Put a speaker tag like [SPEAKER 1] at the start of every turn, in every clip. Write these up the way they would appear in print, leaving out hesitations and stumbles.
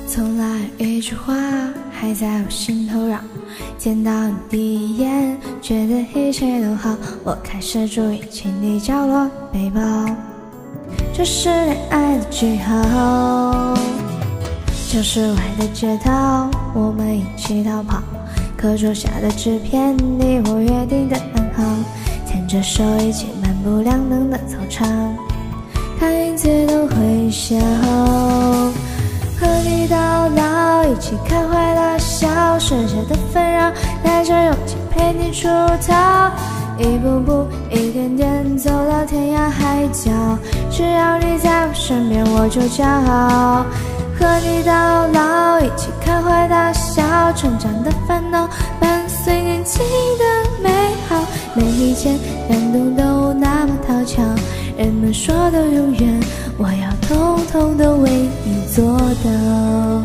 [SPEAKER 1] 从来一句话还在我心头绕，见到你第一眼，觉得一切都好，我开始注意起你角落背包，这是恋爱的句号。教室外的街道，我们一起逃跑，课桌下的纸片，你我约定的暗号，牵着手一起漫步亮灯的操场，看影子都会笑，和你到老，一起开怀大笑，剩下的纷扰，带着勇气陪你出逃，一步步一点点走到天涯海角，只要你在我身边我就骄傲，和你到老，一起开怀大笑，成长的烦恼伴随年轻的美好，每一件感动都那么讨巧，人们说的永远，我要统统都为你做到。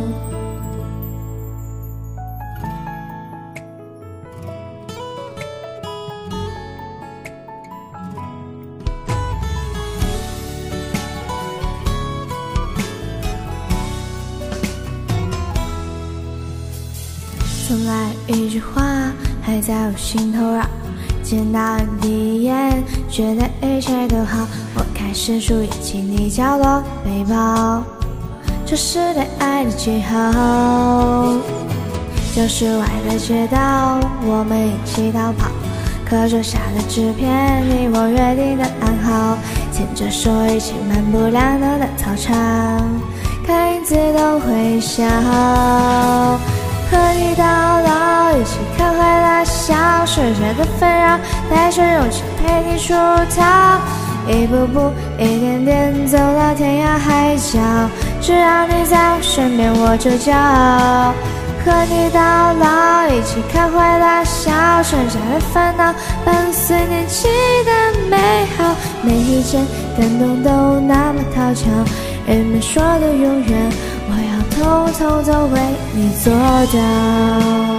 [SPEAKER 1] 从来一句话还在我心头绕，见到你第一眼，觉得一切都好，我开始注意起你角落背包，这是恋爱的记号。教室外的街道，我们一起逃跑，课桌下的纸片，你我约定的暗号，牵着手一起漫步亮灯的操场，看影子都会笑，和你到老，一起开怀大笑，剩下的纷扰，带着勇气陪你出逃，一步步一点点走到天涯海角，只要你在我身边我就骄傲，和你到老，一起开怀大笑，剩下的烦恼伴随年轻的美好，每一件感动都那么讨巧，人们说的永远，我要统统都为你做到。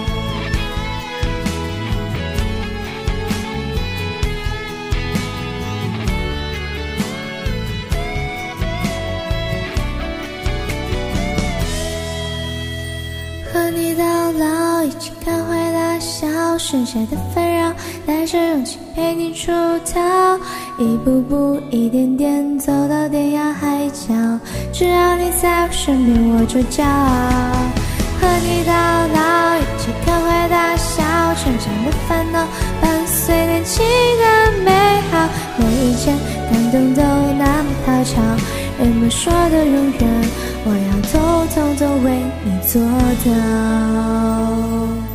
[SPEAKER 1] 和你到老，一起开怀大笑，剩下的纷扰，带着勇气陪你出逃，一步步一点点走到天涯海角，只要你在我身边我就骄傲，和你到老，一起开怀大笑，成长的烦恼伴随年轻的美好，每一件感动都那么讨巧，人们说的永远，我要统统都为你做到。